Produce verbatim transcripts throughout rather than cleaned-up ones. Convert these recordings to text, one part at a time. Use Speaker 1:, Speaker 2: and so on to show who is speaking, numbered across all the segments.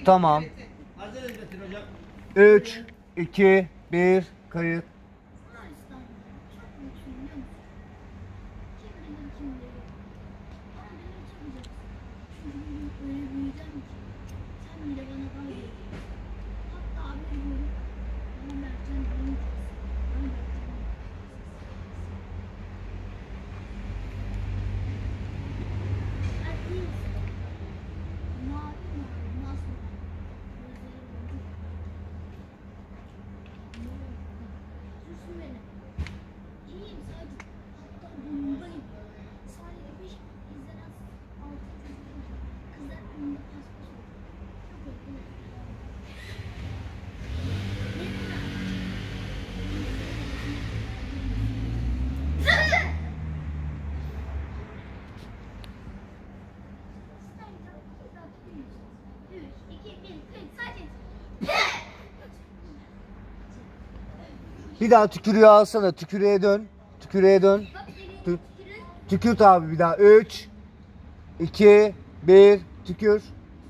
Speaker 1: Tamam. üç, iki, bir, kayıt. Bir daha tükürüğü alsana. Tükürüğe dön. Tükürüğe dön. Tü tükürt abi bir daha. üç, iki, bir, tükür.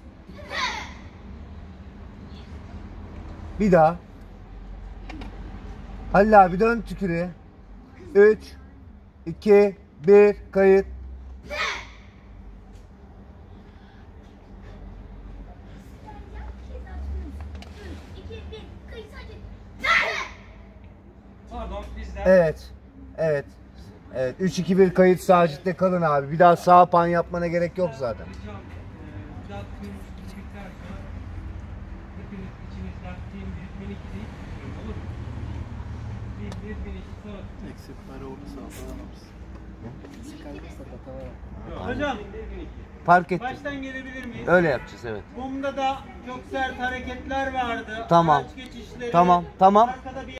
Speaker 1: Bir daha. Halil abi dön tükürüğe. üç, iki, bir, kayıt.
Speaker 2: Pardon bizden.
Speaker 1: Evet. Evet. Evet. üç iki bir kayıt Sacit'te kalın abi. Bir daha sağ pan yapmana gerek yok zaten.
Speaker 2: Ricam, e, uzattığımız bittikten sonra hepiniz içinizden team bir minik değil. Olur mu? Bir bir minik sonra.
Speaker 3: Eksik para olursa atamamız. Eksik kalırsa atamamız.
Speaker 2: Hocam.
Speaker 1: Fark ettim.
Speaker 2: Baştan gelebilir miyiz?
Speaker 1: Öyle yapacağız evet.
Speaker 2: Bunda da çok sert hareketler vardı.
Speaker 1: Tamam.
Speaker 2: Araç geçişleri.
Speaker 1: Tamam. Tamam.
Speaker 2: Arka